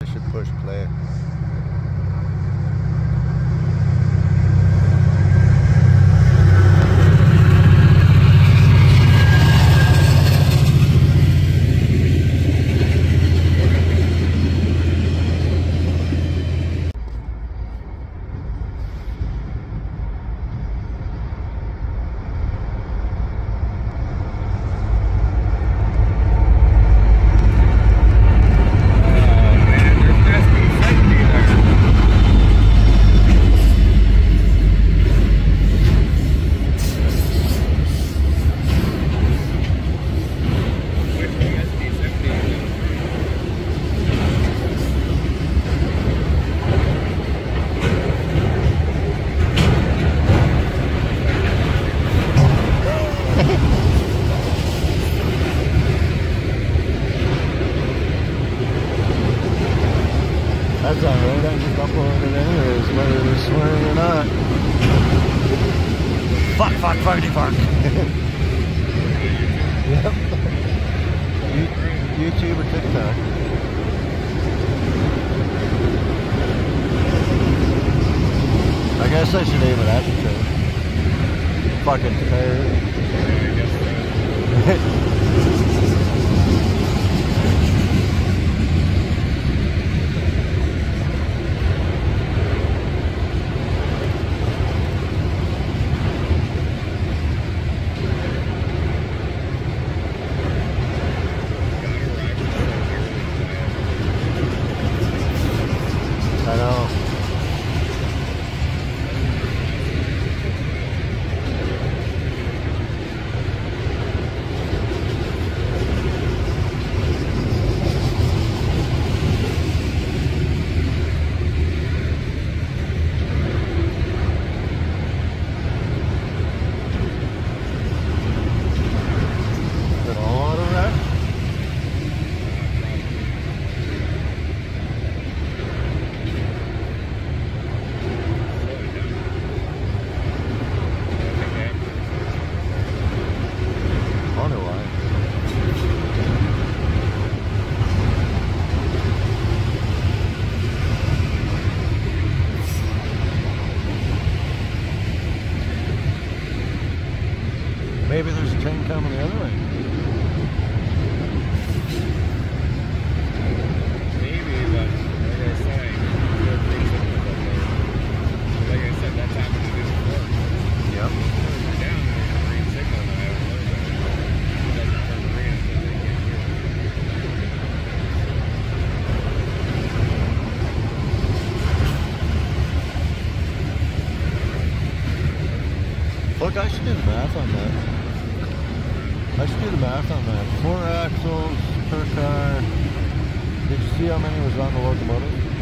I should push play. That's alright, I just uploaded it anyways, whether they're swearing or not. Fuck, farty fuck. Yep. YouTube or TikTok. I guess I should aim it at the thing. Fucking tired. I know. Is it all out of that? Maybe there's a train coming the other way. Maybe, but like I said, that's happened to me before. Yep. You're down there, there's a green signal, and I haven't heard that. It doesn't turn green until they can't hear it. Look, I should do the math on that. I should do the math on that. 4 axles per car. Did you see how many was on the locomotive?